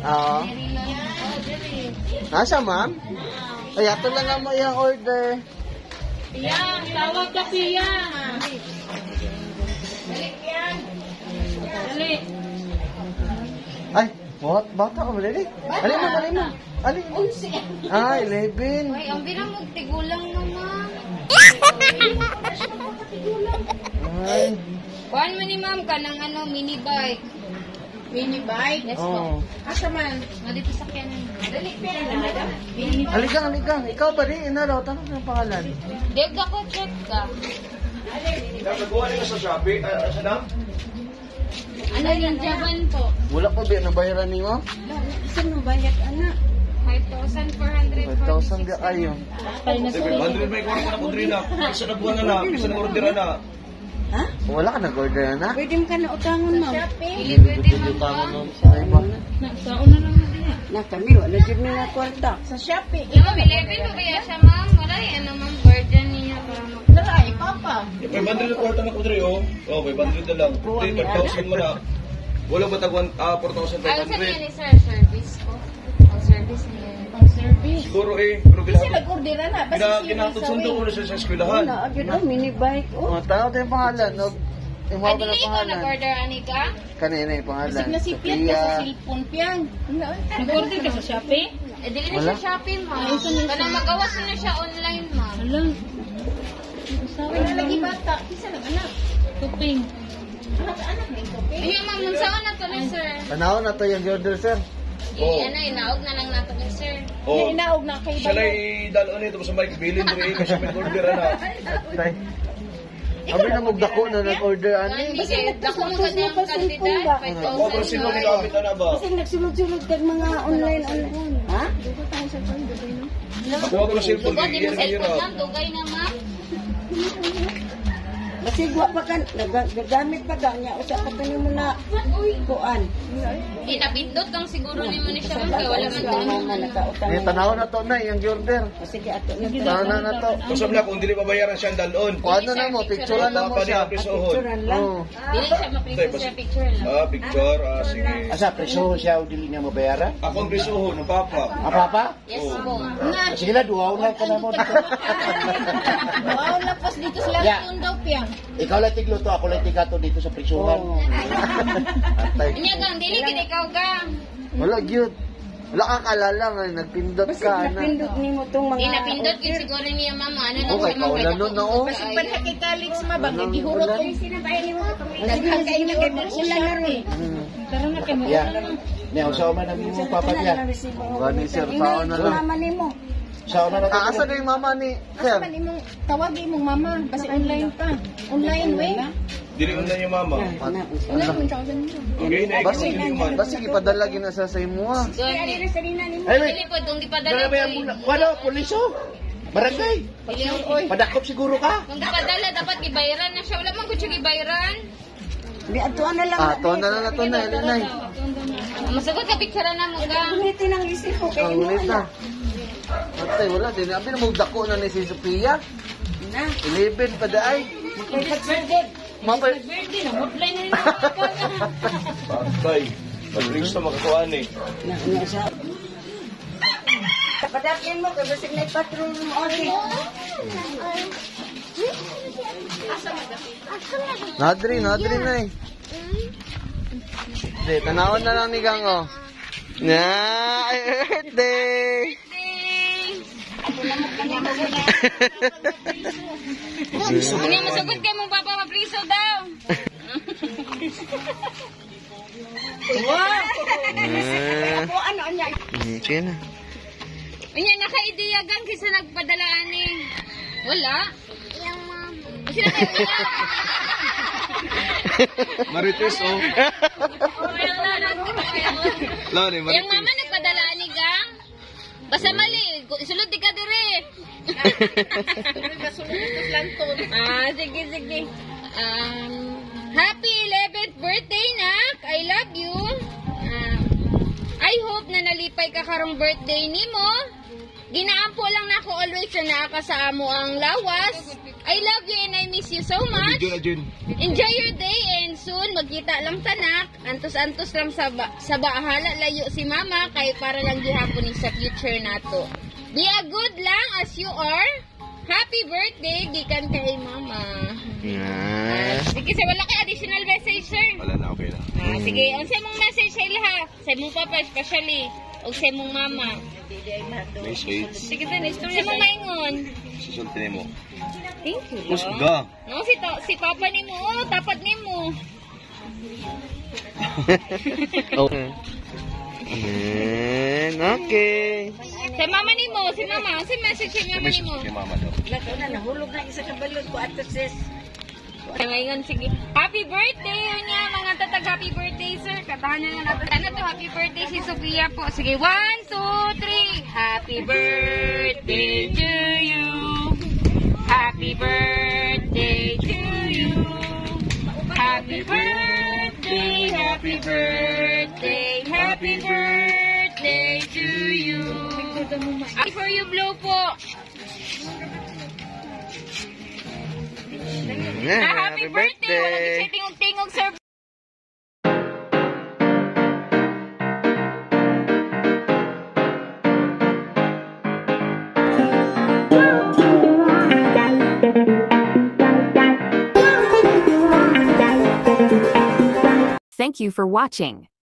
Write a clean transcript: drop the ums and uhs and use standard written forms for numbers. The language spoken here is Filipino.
Oo. Nasa, ma'am? Ay, ato lang nga mo yung order. Piyang, tawag ka Piyang. Dali. Ay, what? Bata ka malili? Alin mo, alin mo? Alin mo? 11. Ah, 11. Ay, ang binamog tigulang naman. Ay. Kuhan mo ni ma'am ka ng ano, mini bike. Mini bike. Yes Oh. po. Asa man? Dito sa kyanan. Dali, Piyang. Mini bike. Aligang, aligang. Ikaw ba rin? Inaraw, tanong ng pangalan. Deg ako, check ka. Nagawa nila sa Shopee, sa dam? Ano yung Japan po? Wala pa ba nabayaran ni mo? Saan mo bayad, anak? 5,446. 5,000 ga kayo. 100 may kuha ko na kundrina. Isa na buwan na na, isa na order na. Ha? Wala ka nag-order na? Pwede mo ka na utangan, ma'am. Delivery ma'am po. Ay, ba? Nagsaon na lang na. Na kami, wala dyan na nga kwarta. Sa Shopee. Yung ma'am, 11 po kaya siya ma'am. Wala yan naman burden niya para mag... Naray, papa. May 100 na kwarta na kundri, oh. Oh, may 100 na lang. 5,000 mo na. Wala ba tagwan, 4,500? Ano sa niya ni sir? Service po. Ang service niya. Ang service. Siguro pero Kasi nag-order na. Basta kinakasundo ko na siya sa eskwelahan. Wala, agad ang mini bike. Oh. Oh, tao tayo yung pangalan. No? Yung mga Ah, ba dili na ko pangalan? nag-order, Anika? Kanina yung pangalan. Kasi nasipyan ka sa cellphone, Piyang. Nag-order ka sa Shopee? Eh, dili na Wala. siya Shopee, ma'am. Kanang magawas na siya online, ma'am. Alam. Wala lagi bata. Kisa lang, anak. Tuping. Anak na yung tuping. Ayun, ma'am, nung saan na to ni sir? Tanaw na to yung order, sir. Oh. Ano, inaog na lang nato ni sir. Oh. Inaog na kay Siya Bayan. lay dalon nito sa may bilin diri kasi may order na. Tay. Abi na magdako na nag-order, ani. Kasi dako mo ka ng kandidat, Ako pero sino 5,000. nilapit na ba? Kasi nagsulod-sulod kag mga online. Ha? Ako pero cellphone Dugay din mo gigir cellphone, gigir. ma'am. Dugay na, ma'am. Kasi gwa pa ka, gagamit pa ka niya. Usa pa ka mo na kuan. Di napindot kang siguro ni mo ni siya, ma'am. Kaya wala man Tama doon. nga nakautang. Ni tanaw na to na yung order. Sige, ato na. Tanaw na to. Kusog na kung dili mabayaran siya ang dalon. Kung ano na mo, picturean na mo Papa siya. niya pisohon. Picturean lang. Oh. Dili siya ma-print sa picture lang. Ah, picture, sige. Asa, preso siya o dili niya mabayaran? Ako ang pisohon ng papa. Apa pa? Yes, po. Sige na, duwaw na ka na mo. Wow, lapas dito sa Yeah. lahat daw, Piyang. Ikaw lang tiglo to, ako lang tigato dito sa presuhan. Atay. Inya gang, dili gid ikaw gang. Wala, cute. Wala ka kalala nga, nagpindot Kasi ka na. napindot ni mo itong mga... Di napindot gid siguro niya, mama. Ano lang Okay, siya, ma'am. kawalan nun na, oh. Kasi panha kay Calix, mabang, Walang gihurot ulan. ko. Sinabayan ni mo sa kamay. Daghang kayo na kay ulan na rin. Tara na kay Yeah. Niya, usaw man ang imong papa niya. Gani, sir, tao na lang. Mama ni mo. Usaw man Ah, ang asa na yung mama ni, sir? Asa man imong tawagin imong mama kasi online pa. Online we. Dili undan yung mama. Wala mo siya kasi nito. Okay, na Basi, ikaw yung man. basi ipadala gina sa imo ah. Dili Ay, wait. po dong gipadala. Grabe ang muna. Wala, puliso. Barangay. Dili Padakop siguro ka. kung gipadala dapat gibayaran na siya. Wala man gud siya gibayaran. Di atuan na lang. Ah, to na na to na, Elinay. Masagot ka picture na mo gang. Ulitin ang isip ko kay Ang imo. ulit na. Atay, wala din. Abi na magdako na ni si Sophia. Na. 11 pa daay. Magpagpagpag. Mapay. Birthday na mo plan na rin. Patay. Pag-drinks na makakuhaan eh. Na siya. Padakyan mo kay basig na patrol mo okay. Nadri na eh. Di, tanawan na lang ni Gango. Na, ay, birthday! Hindi masagot kay mong papa mapriso daw. Ako ano anya. Okay na. Unya naka-ideya gang kisa nagpadala ani. Wala. Yang mama. Sila kayo wala. Marites, oh. Lani, Yang mama nagpadala ani gang. Basta mali, sulod di ka dire. Sige, sige. Happy 11th birthday, Nak. I love you. I hope na nalipay ka karong birthday nimo. Ginaampo lang na ako always which na ka sa amo ang lawas. I love you and I miss you so much. Enjoy your day and soon magkita lang tanak. Antos-antos lang sa bahala layo si mama kay para lang gihapon ni sa future nato. Be a good lang as you are. Happy birthday gikan kay mama. Sige, sa wala kay additional message, sir. Wala na, okay na. Sige, unsay mong message sa ilaha? Sa mong papa especially o sa mong mama. Message. Sige, tanis. Sa mong maingon. Susuntin mo. Thank you. Musga. No, si papa ni mo, tapat ni mo. Okay. Okay. Sa mama ni mo, si mama. Sa message sa mama ni mo. Kay mama daw. Ay, maingon, sige. Happy birthday yun niya, mga tatag. Happy birthday, sir. Katahan niya nga natin. Ano to, happy birthday si Sophia po. Sige, 1, 2, 3. Happy birthday to you. Happy birthday to you. Happy birthday, happy birthday, happy birthday to you. Happy for you, blow po. Happy birthday! Wala siya tingog-tingog, sir. Thank you for watching.